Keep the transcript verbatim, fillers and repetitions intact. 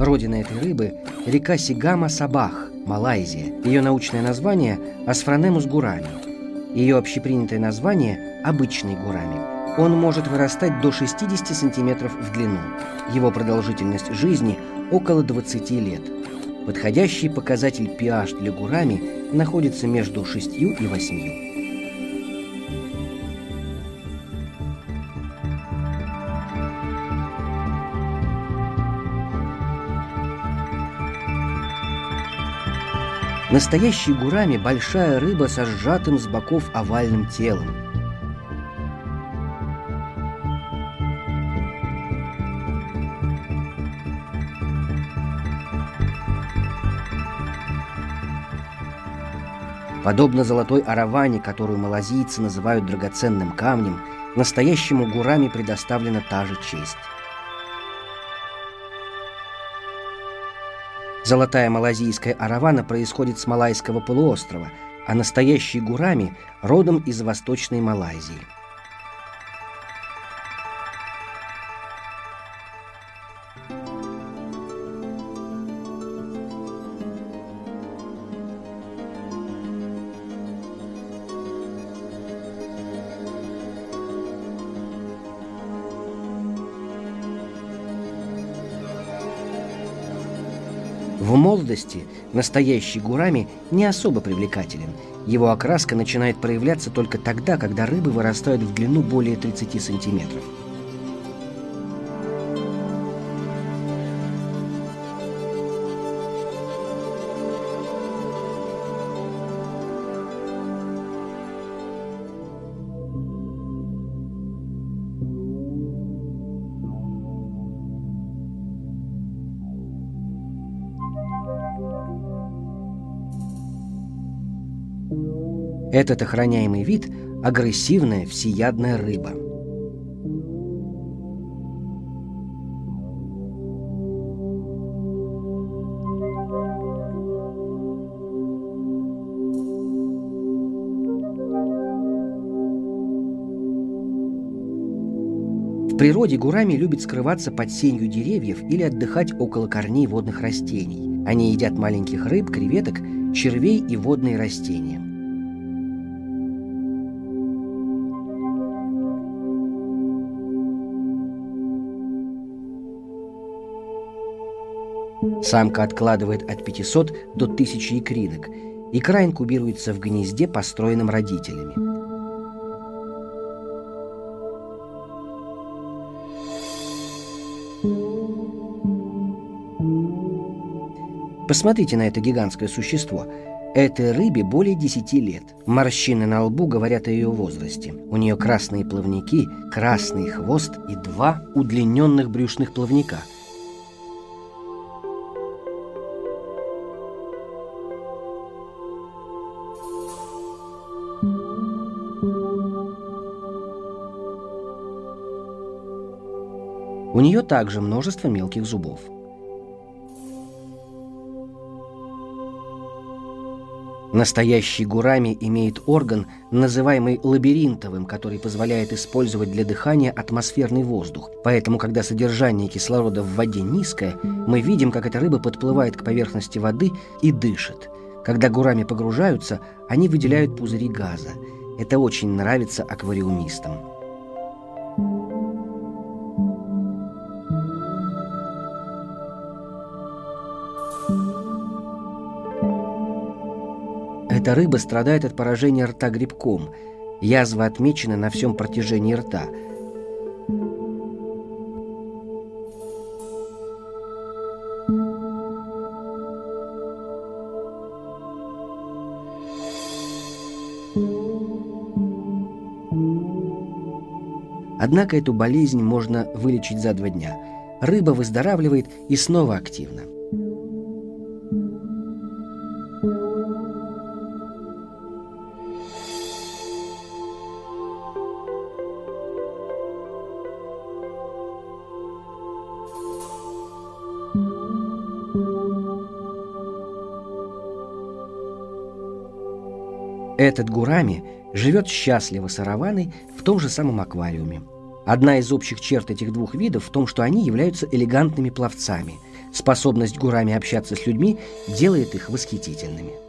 Родина этой рыбы – река Сигама-Сабах, Малайзия. Ее научное название – Аспронемус гурами. Ее общепринятое название – обычный гурами. Он может вырастать до шестидесяти сантиметров в длину. Его продолжительность жизни – около двадцати лет. Подходящий показатель pH для гурами находится между шестью и восьмью. Настоящий гурами – большая рыба со сжатым с боков овальным телом. Подобно золотой араване, которую малазийцы называют драгоценным камнем, настоящему гурами предоставлена та же честь. Золотая малазийская аравана происходит с Малайского полуострова, а настоящий гурами родом из Восточной Малайзии. В молодости настоящий гурами не особо привлекателен. Его окраска начинает проявляться только тогда, когда рыбы вырастают в длину более тридцати сантиметров. Этот охраняемый вид – агрессивная всеядная рыба. В природе гурами любят скрываться под сенью деревьев или отдыхать около корней водных растений. Они едят маленьких рыб, креветок, червей и водные растения. Самка откладывает от пятисот до тысячи икринок. Икра инкубируется в гнезде, построенном родителями. Посмотрите на это гигантское существо. Этой рыбе более десяти лет. Морщины на лбу говорят о ее возрасте. У нее красные плавники, красный хвост и два удлиненных брюшных плавника. У нее также множество мелких зубов. Настоящий гурами имеет орган, называемый лабиринтовым, который позволяет использовать для дыхания атмосферный воздух. Поэтому, когда содержание кислорода в воде низкое, мы видим, как эта рыба подплывает к поверхности воды и дышит. Когда гурами погружаются, они выделяют пузыри газа. Это очень нравится аквариумистам. Эта рыба страдает от поражения рта грибком. Язва отмечена на всем протяжении рта. Однако эту болезнь можно вылечить за два дня. Рыба выздоравливает и снова активна. Этот гурами живет счастливо с араваной в том же самом аквариуме. Одна из общих черт этих двух видов в том, что они являются элегантными пловцами. Способность гурами общаться с людьми делает их восхитительными.